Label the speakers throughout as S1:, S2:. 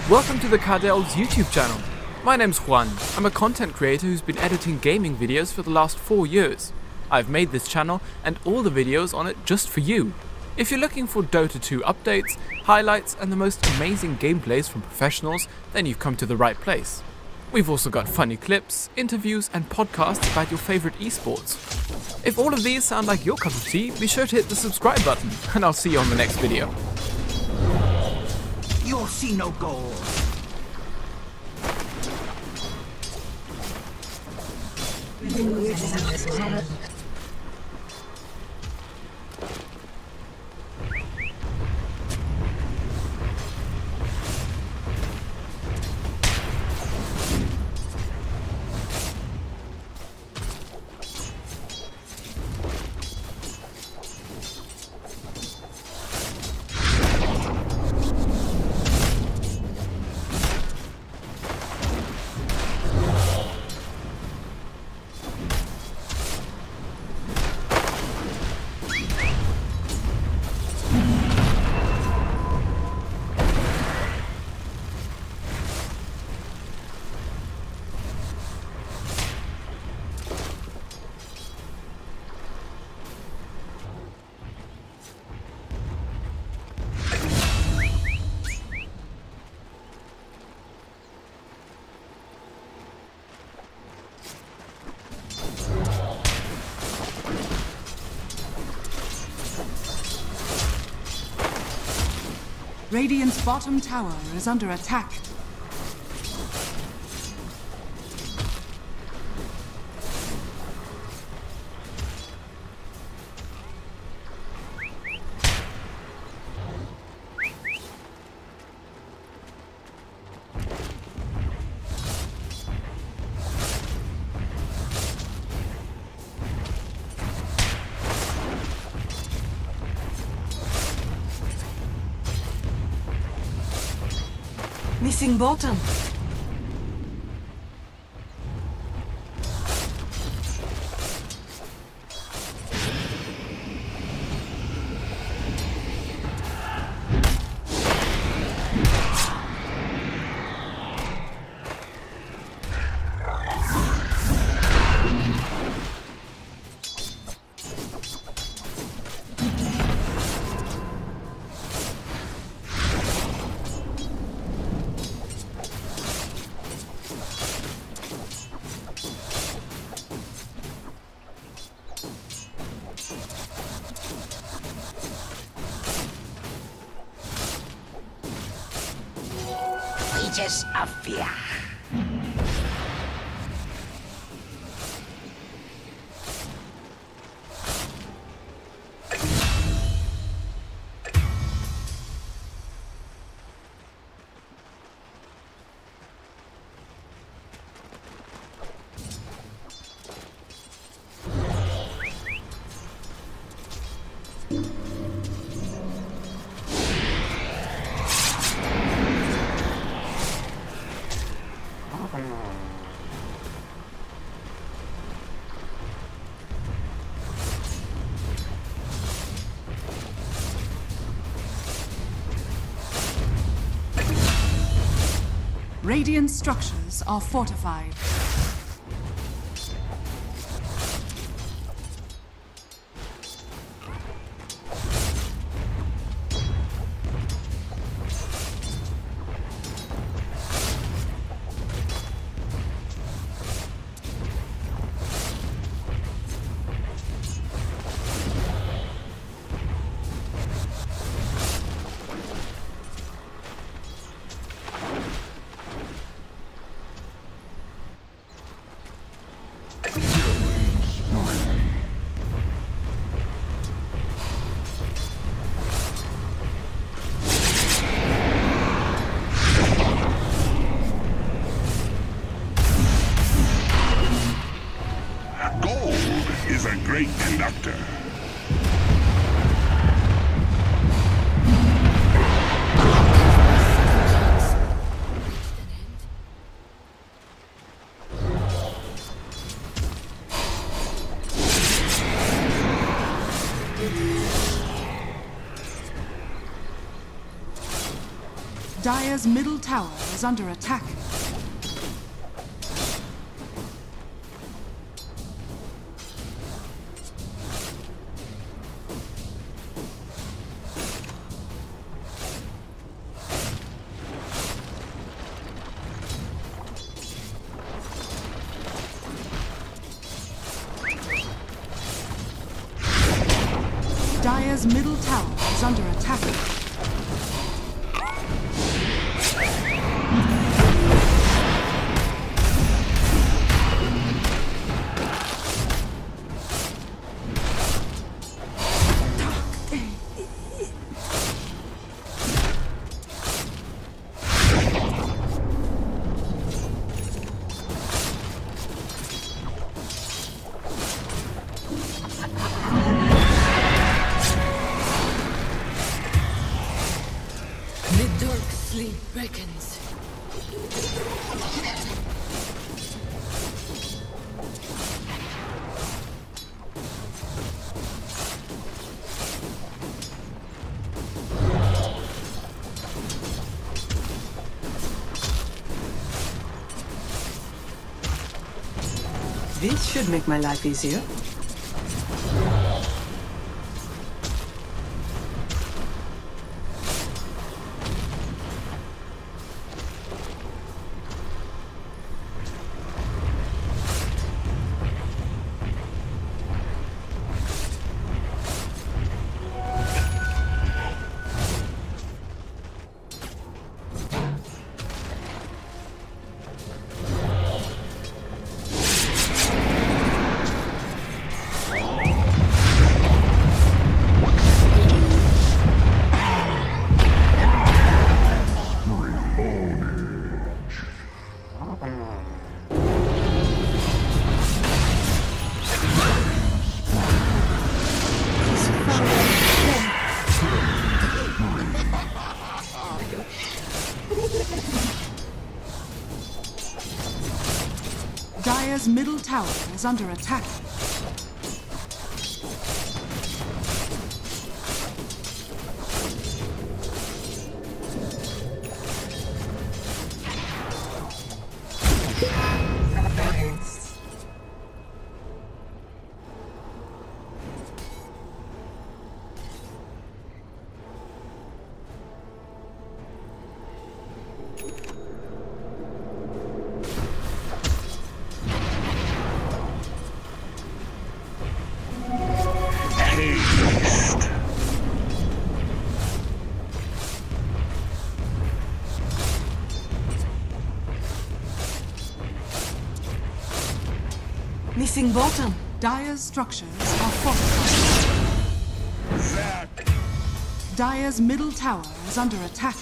S1: Welcome to the Cardel's YouTube channel. My name's Juan. I'm a content creator who's been editing gaming videos for the last 4 years. I've made this channel and all the videos on it just for you. If you're looking for Dota 2 updates, highlights and the most amazing gameplays from professionals, then you've come to the right place. We've also got funny clips, interviews and podcasts about your favorite esports. If all of these sound like your cup of tea, be sure to hit the subscribe button and I'll see you on the next video.
S2: You'll see no gold.
S3: Radiant's bottom tower is under attack. Missing bottom.
S2: Just a fear.
S3: Radiant structures are fortified.
S4: Is a great conductor.
S3: Dire's middle tower is under attack. Dire's middle tower is under attack.
S5: Sleep beckons.
S6: This should make my life easier.
S3: Dire's middle tower is under attack.
S6: Missing bottom.
S3: Dire's structures are fortified. Dire's middle tower is under attack.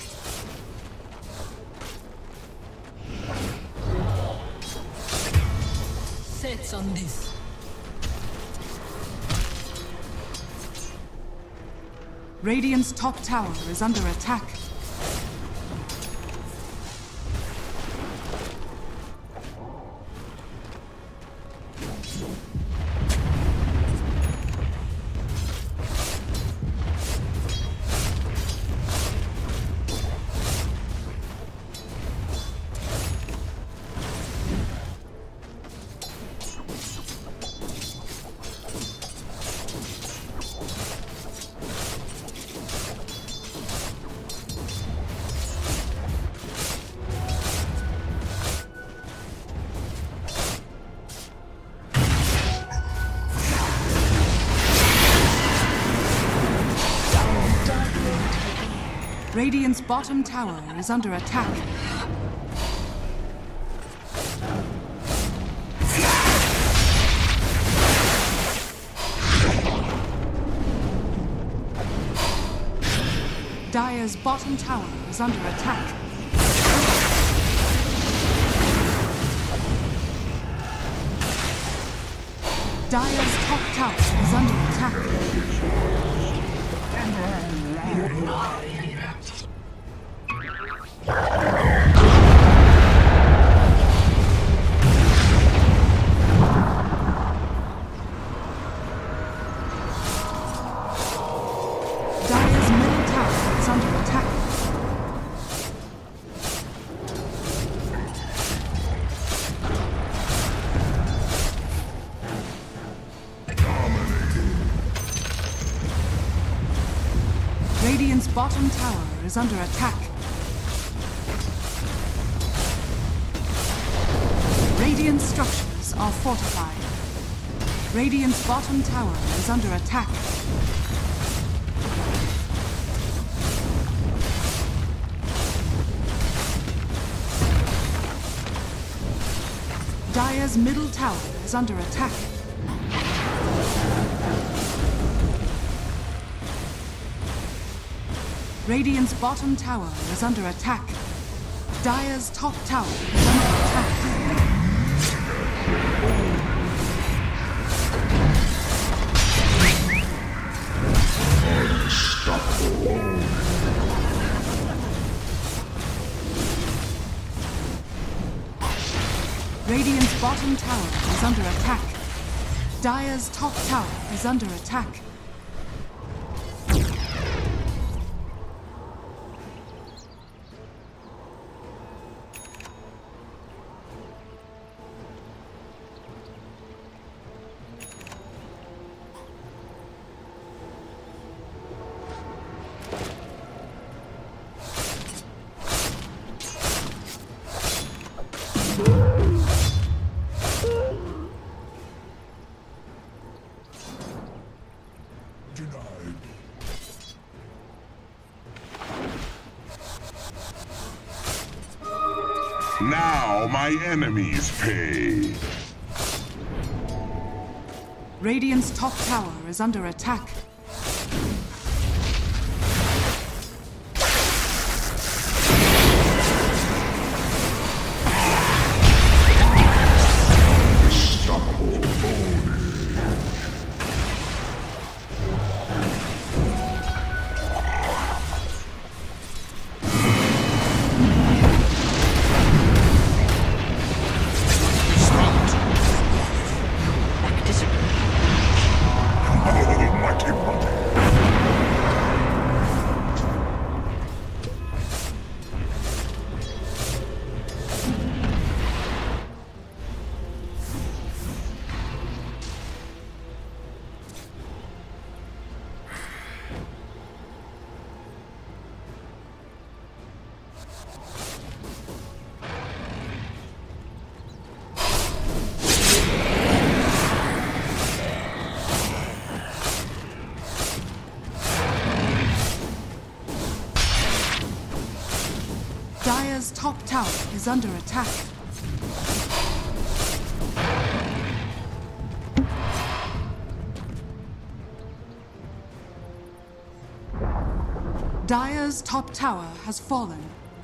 S5: Sets on this.
S3: Radiant's top tower is under attack. Radiant's bottom tower is under attack. Dire's bottom tower is under attack. Dire's top tower is under attack. Dire's middle tower is under attack. bottom tower is under attack. Radiant structures are fortified. Radiant's bottom tower is under attack. Dire's middle tower is under attack. Radiant's bottom tower is under attack. Dire's top tower is under attack. Radiant's bottom tower is under attack. Dire's top tower is under attack.
S4: Now my enemies pay.
S3: Radiant's top tower is under attack. Dire's top tower is under attack. Dire's top tower has fallen.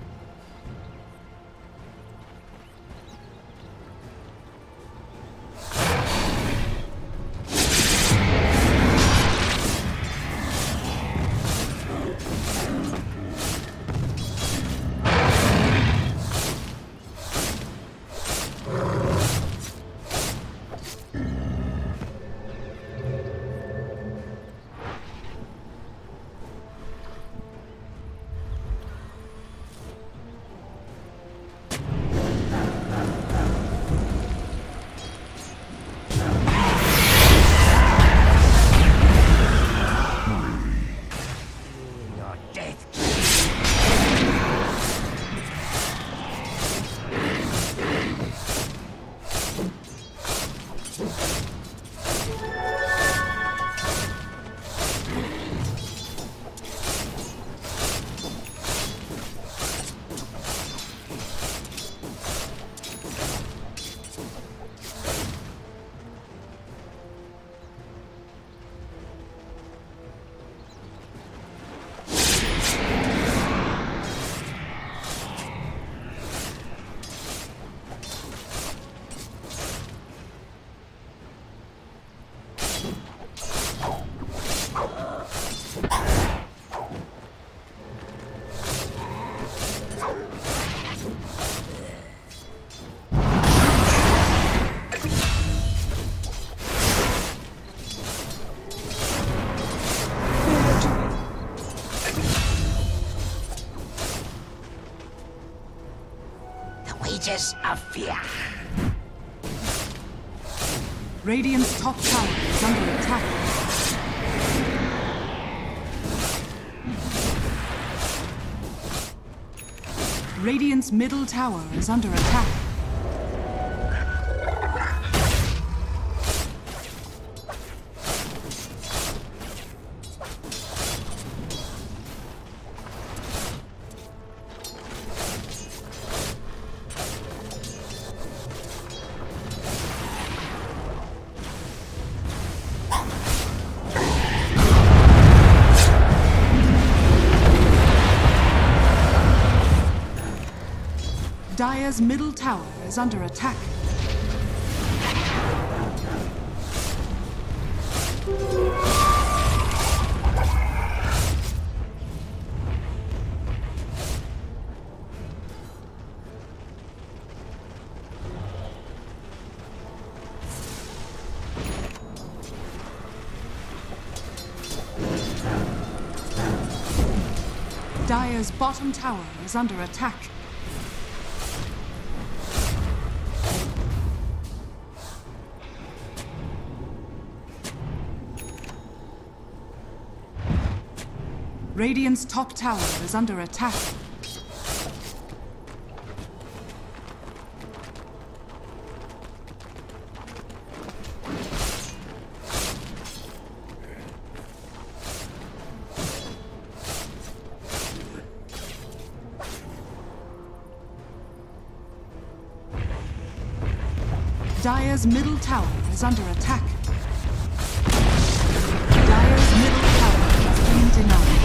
S2: Wages of fear.
S3: Radiant's top tower is under attack. Radiant's middle tower is under attack. Dire's middle tower is under attack. Dire's bottom tower is under attack. Radiant's top tower is under attack. Dire's middle tower is under attack. Dire's middle tower has been denied.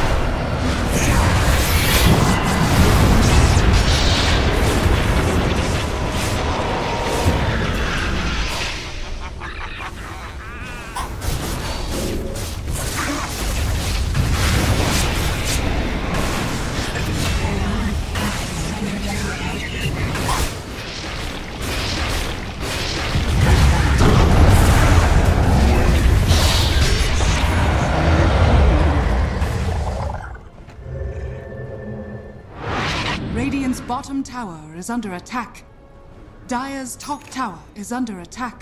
S3: Radiant's bottom tower is under attack. Dire's top tower is under attack.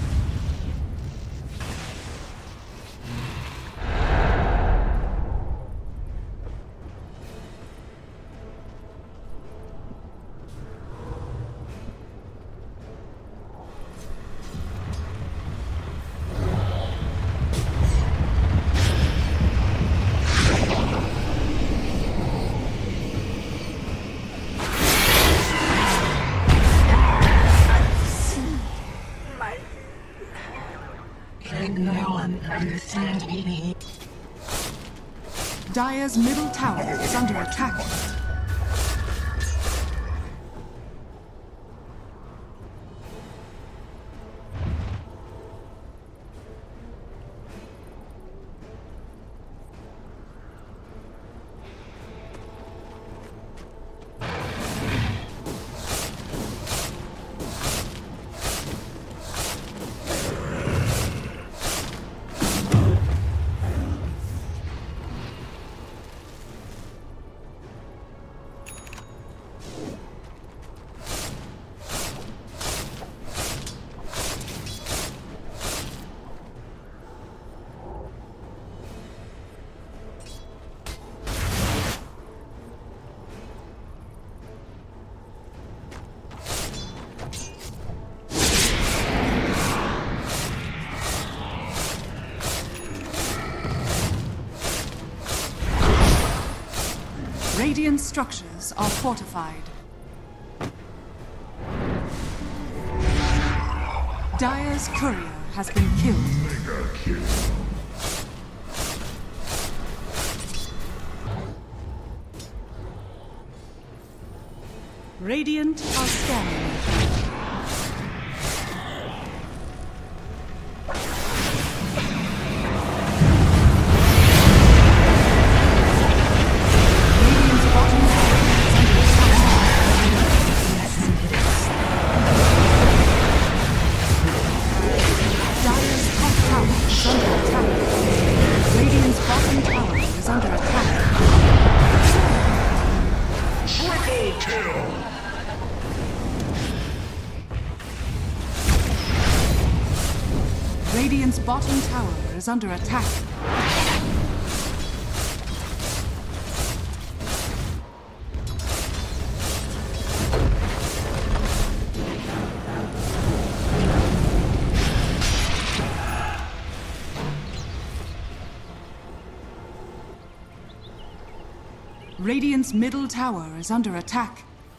S2: No one understands me.
S3: Dire's middle tower is under attack. Radiant structures are fortified. Dire's courier has been killed. Radiant are scanning. Radiant's bottom tower is under attack. Radiant's middle tower is under attack.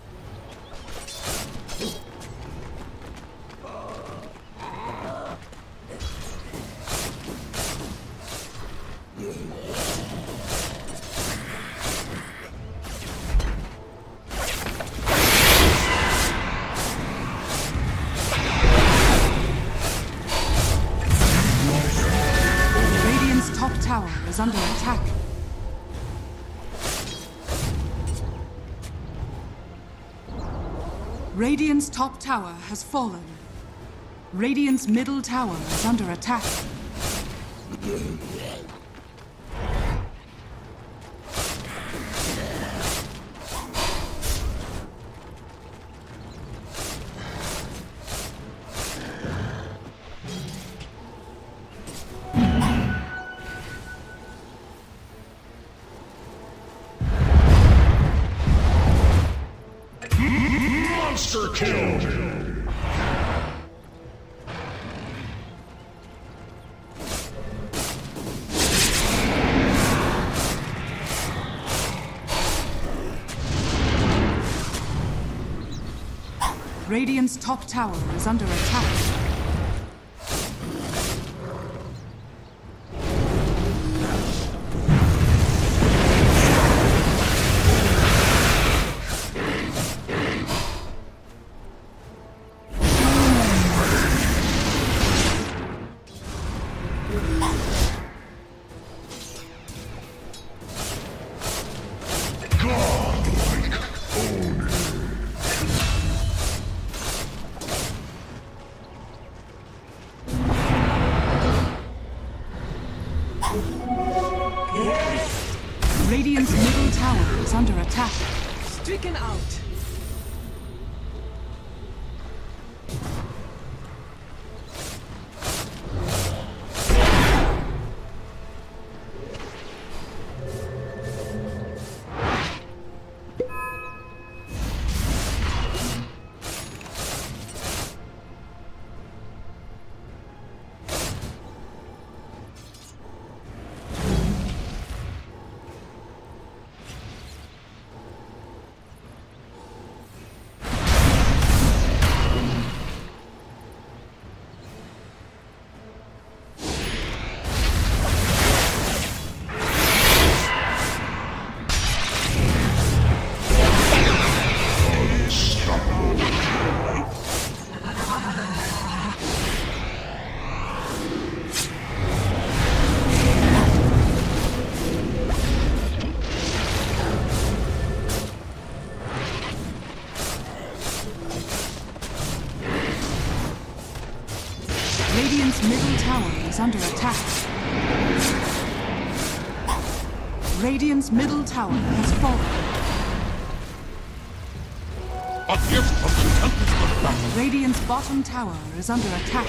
S3: Radiant's top tower is under attack. Radiant's top tower has fallen. Radiant's middle tower is under attack.
S4: Monster kill!
S3: Radiant's top tower is under attack. Radiant's middle tower is under attack.
S5: Stricken out.
S3: Radiant's middle tower is under attack. Radiant's middle tower has fallen.
S4: A gift from the Tempest of Battle.
S3: Radiant's bottom tower is under attack.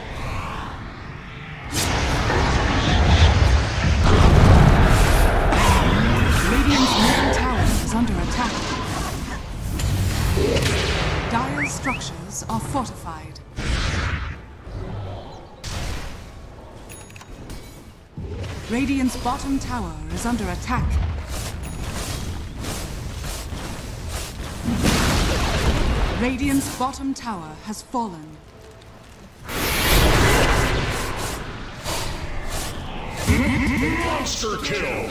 S3: Radiant's middle tower is under attack. Dire's structures are fortified. Radiant's bottom tower is under attack. Radiant's bottom tower has fallen.
S4: Monster kill!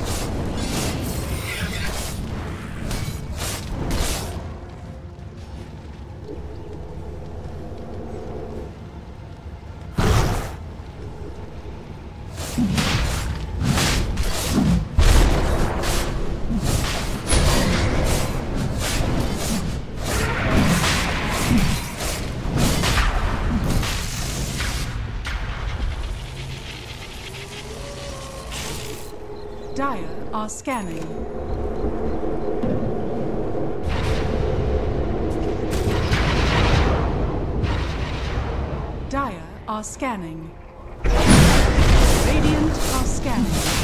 S3: Dire are scanning. Dire are scanning. Radiant are scanning.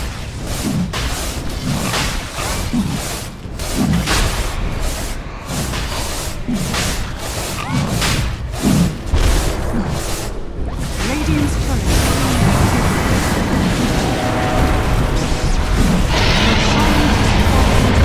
S3: Radiant's turret. Radiant's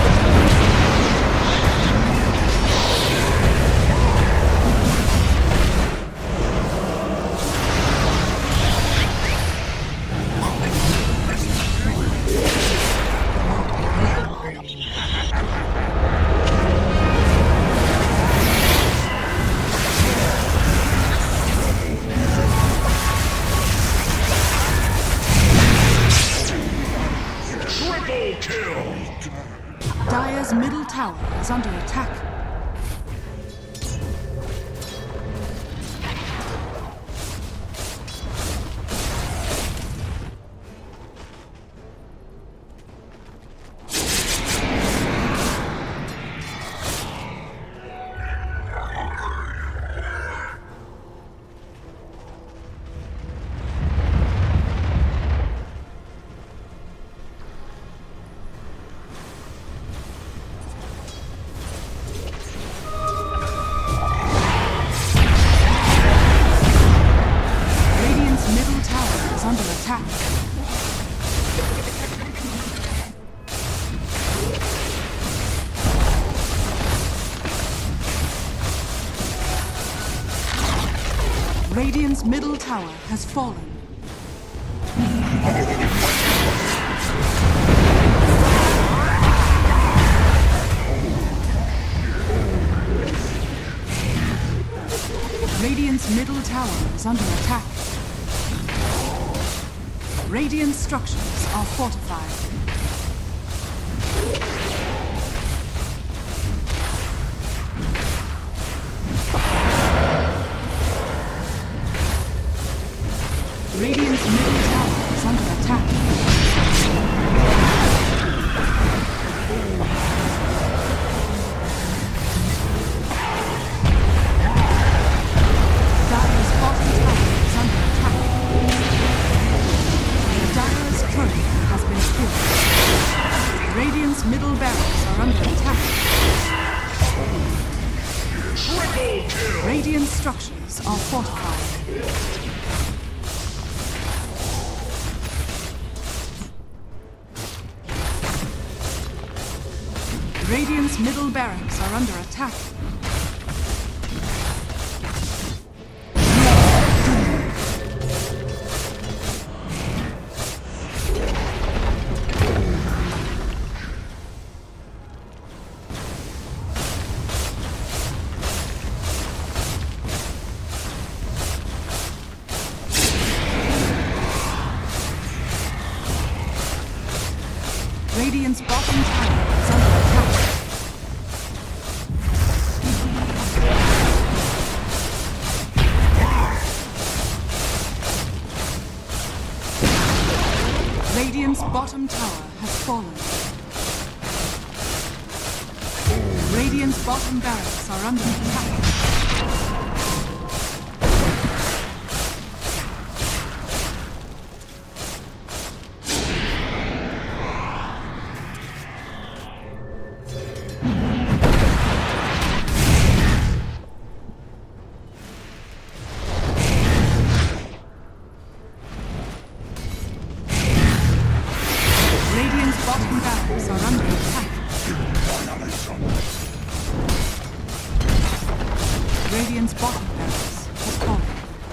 S3: attack. Radiant's middle tower has fallen. Radiant's middle tower is under attack. Radiant structures are fortified. Radiant's middle tower is under attack. Dire's bottom tower is under attack. Dire's turret has been killed. Radiant's middle barracks are under attack.
S4: Triple kill!
S3: Radiant structures are fortified. Radiant's middle barracks are under attack. Radiant's bottom tower is under attack. Radiant's bottom tower has fallen. Radiant's bottom barracks are under attack. Radiant's bottom barracks are under attack. Radiant's bottom barracks has fallen.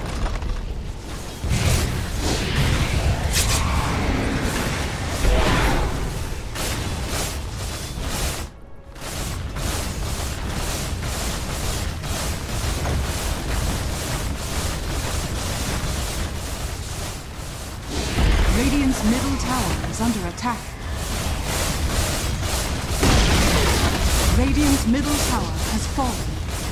S3: Radiant's middle tower is under attack. Radiant's middle tower has fallen.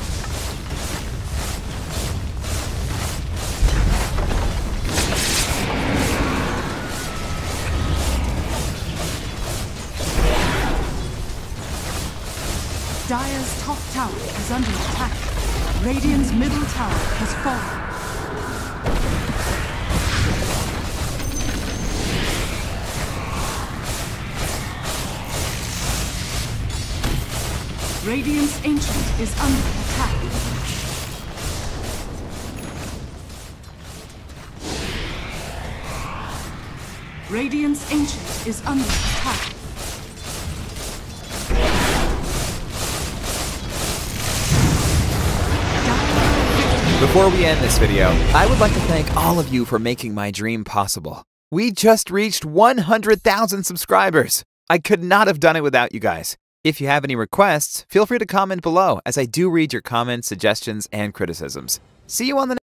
S3: Dire's top tower is under attack. Radiant's middle tower has fallen. Radiant's Ancient is under attack. Radiant's Ancient is under attack.
S7: Before we end this video, I would like to thank all of you for making my dream possible. We just reached 100,000 subscribers. I could not have done it without you guys. If you have any requests, feel free to comment below, as I do read your comments, suggestions, and criticisms. See you on the next